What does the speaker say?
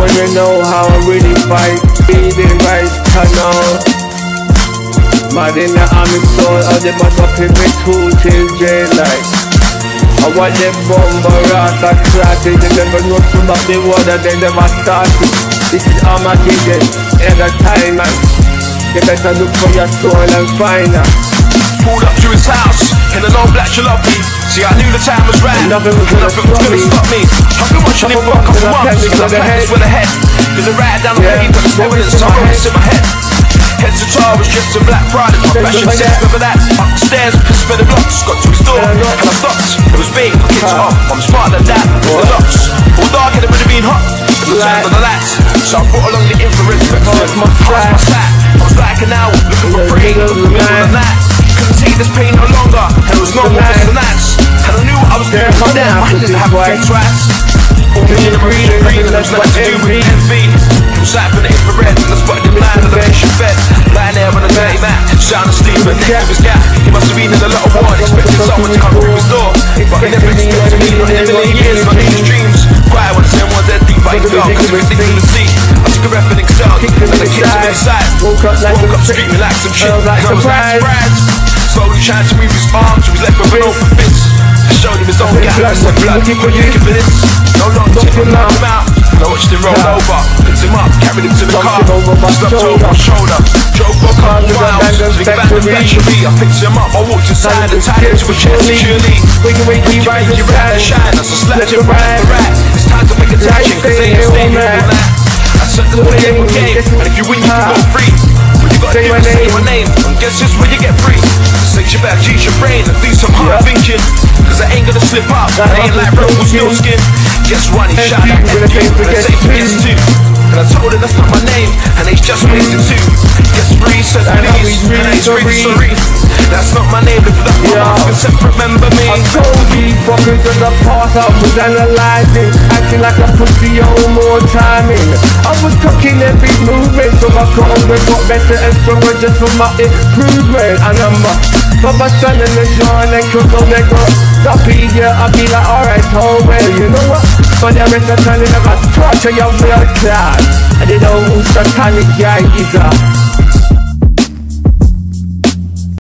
wanna know how I really fight, feeling right, I know. Mad in the army soul, all them must up in me too till daylight. I want them bomber rasta cracking, they never know about the water, they never started. This is Armageddon, every time, man. You better look for your soul and find her. Pulled up to his house in a long black jalopy. See, I knew the time was right, nothing was gonna stop me. I've been watching him for a couple months, and I practiced with a head. There's a ride down the pavement, there's evidence, I wrote this in my head. Head to toe, I was dressed in black pride, my fashion sense, remember that. Upstairs, pissed for the blocks, got to his door, and I stopped. It was big, I kicked it off, I'm smarter than that, with the locks. All dark and it would have been hot, it was on the lights. So I brought along the infrared spectrum, my sat. I was like an owl, looking for free, in the middle of the night. Couldn't take this pain no longer, and it was no more just the nights. And I knew what I was doing, but damn, I didn't have to think twice. All me in the breathing, there was nothing to do with envy. It was like from the infrared, and I spotted him lying on the patient bed. Lying there on a dirty mat, sound asleep, and next to his gap. He must have been in a lot of war, expecting someone to come through his door. But he never expected me, not in a million years, not in his dreams. Quiet when someone dead deep, but he fell, cause he was thinking to the sea. I took a breath and exhaled, and the kitchen inside. Woke up screaming like some shit, and I was like surprised. Slowly trying to move his arms, he was left with an open fist. I showed him his own gap, I said, blood, what you looking for this? No longer took him out of my mouth, I watched him roll over. Picked him up, carried him to the car, slumped over my shoulder. Drove for a couple miles, to the abandoned factory. I picked him up, I walked inside and tied him to a chair securely. Wakey, rise and shine, as I slapped him right in the right. It's time to make a decision, cause they ain't staying here all night. I set the play in game, and if you win, you can go free. What you gotta do is say my name, and guess just when you get free. Six your back, cheat your brain, and do some hard thinking. Cause I ain't gonna slip up, I ain't like Rebel Steel Skin. Guess one, he shot at you, and I say forgets too. And I told him that's not my name, and he's just wasted too. Guess three says please, and he's really sorry. That's not my name, if that's my mask, except remember me. I told these fuckers in the past I was analyzing, acting like a pussy on more timing. I was cooking every movement, so my conquest got better and stronger just for my improvement. And I'm for my son in the shine and cook on that girl. Stop it, yeah, I'll be like, alright, oh well, you know what? For the rest of the time, I torture your blood class. And they know who satanic gang is